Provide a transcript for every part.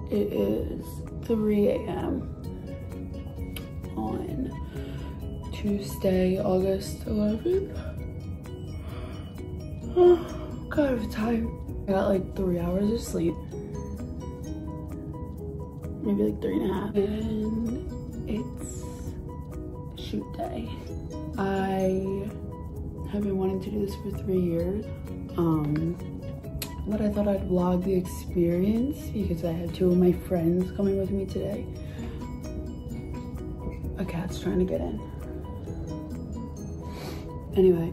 It is 3 a.m. on Tuesday, August 11th. Oh, God, I'm tired. I got like 3 hours of sleep. Maybe like 3.5. And it's shoot day. I have been wanting to do this for 3 years. But I thought I'd vlog the experience because I had 2 of my friends coming with me today. A cat's trying to get in. Anyway,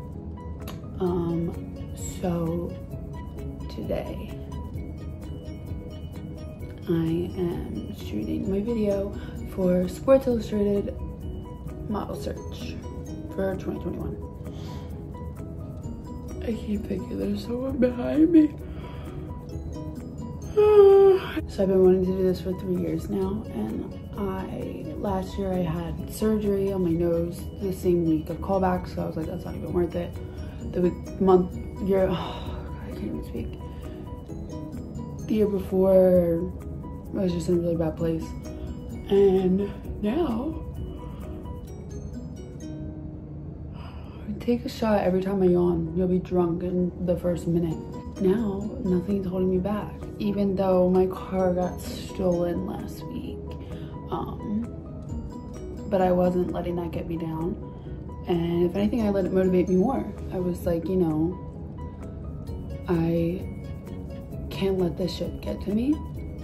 so today I am shooting my video for Sports Illustrated model search for 2021. I keep thinking there's someone behind me. So I've been wanting to do this for 3 years now, and last year I had surgery on my nose the same week of callback, so I was like, that's not even worth it. The year, oh, I can't even speak. The year before, I was just in a really bad place, and now take a shot every time I yawn. You'll be drunk in the first minute. Now, nothing's holding me back. Even though my car got stolen last week. But I wasn't letting that get me down. And if anything, I let it motivate me more. I was like, you know, I can't let this shit get to me.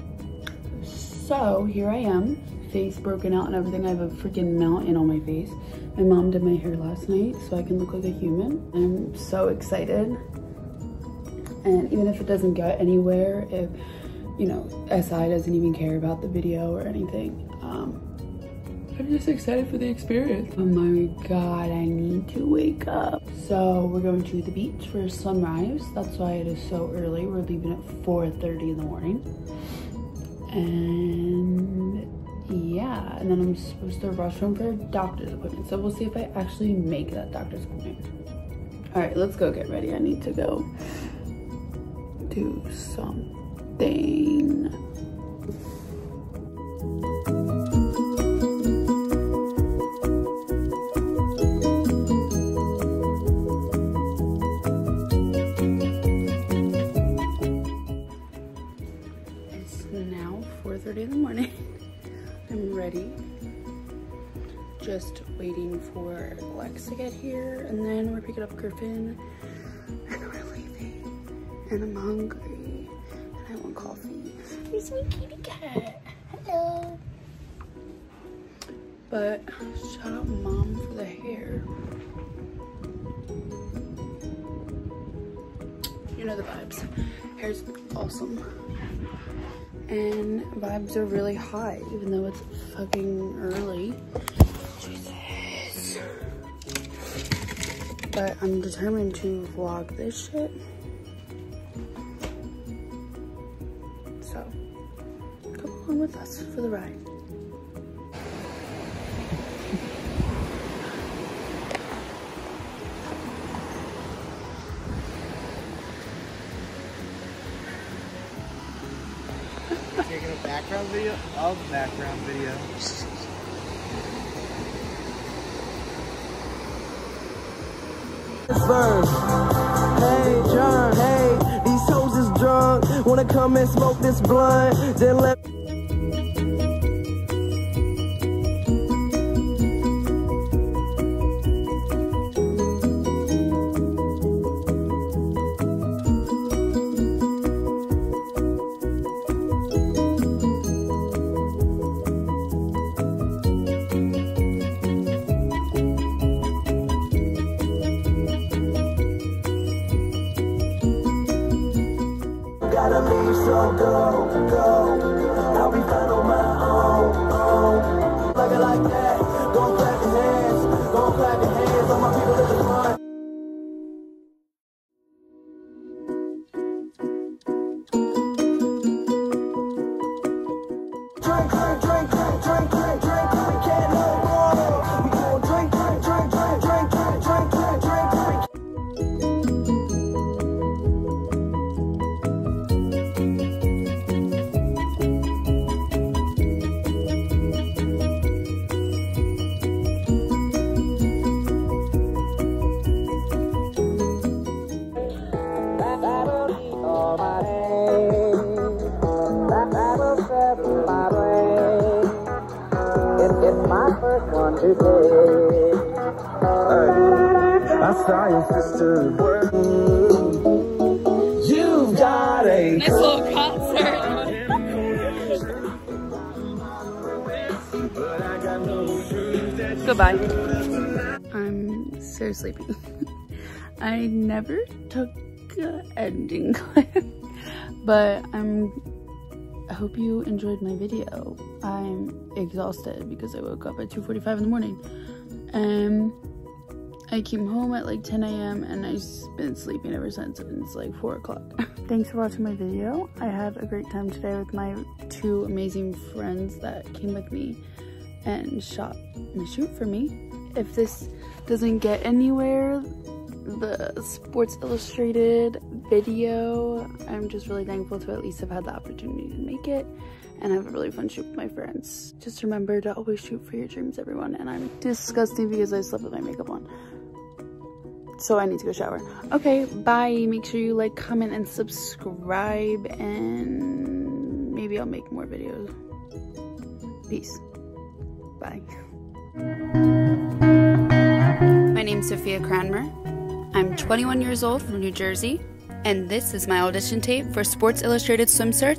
So here I am, face broken out and everything. I have a freaking mountain on my face. My mom did my hair last night so I can look like a human. I'm so excited. And even if it doesn't get anywhere, if, you know, SI doesn't even care about the video or anything, I'm just excited for the experience. Oh my God, I need to wake up. So we're going to the beach for sunrise. That's why it is so early. We're leaving at 4:30 in the morning. And yeah, and then I'm supposed to rush home for a doctor's appointment. So we'll see if I actually make that doctor's appointment. All right, let's go get ready. I need to go do something. It's now 4:30 in the morning. I'm ready. Just waiting for Lex to get here, and then we're picking up Griffin, and we're leaving. And I'm hungry, and I want coffee. Here's my kitty cat. Hello. But shout out Mom for the hair. You know the vibes. Hair's awesome. And vibes are really high, even though it's fucking early. Jesus. But I'm determined to vlog this shit. So, come along with us for the ride. Taking a background video of background video. Hey, John, hey, these hoes is drunk. Wanna come and smoke this blunt? Then let gotta leave, so go. I'll be fine on my own. Like it like that, gon' clap your hands, all my people in the front. Drink, drink, drink, drink, drink, drink, drink, we can't no more. We gon' drink, drink, drink, drink, drink, drink, drink, drink, drink, drink. it's my first one to take. I saw your sister work. You've got a nice little concert. Goodbye. I'm so sleepy. I never took an ending clip, but I hope you enjoyed my video. I'm exhausted because I woke up at 2:45 in the morning, and I came home at like 10 a.m. and I've been sleeping ever since, and it's like 4 o'clock. Thanks for watching my video. I had a great time today with my 2 amazing friends that came with me and shot my shoot for me. If this doesn't get anywhere, the Sports Illustrated video, I'm just really thankful to at least have had the opportunity to make it and have a really fun shoot with my friends. Just remember to always shoot for your dreams, everyone. And I'm disgusting because I slept with my makeup on, so I need to go shower. Okay, bye. Make sure you like, comment, and subscribe, and maybe I'll make more videos. Peace. Bye. My name's Sophia Cranmer. I'm 21 years old from New Jersey, and this is my audition tape for Sports Illustrated Swim Search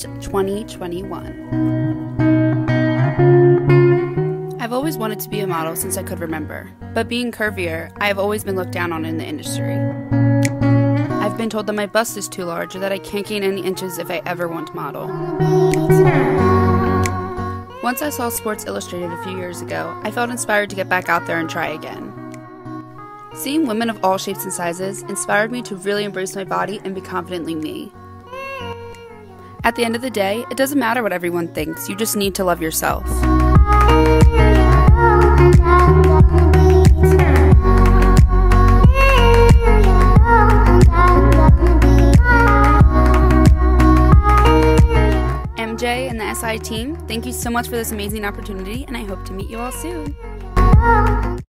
2021. I've always wanted to be a model since I could remember, but being curvier, I have always been looked down on in the industry. I've been told that my bust is too large or that I can't gain any inches if I ever want to model. Once I saw Sports Illustrated a few years ago, I felt inspired to get back out there and try again. Seeing women of all shapes and sizes inspired me to really embrace my body and be confidently me. At the end of the day, it doesn't matter what everyone thinks, you just need to love yourself. MJ and the SI team, thank you so much for this amazing opportunity, and I hope to meet you all soon.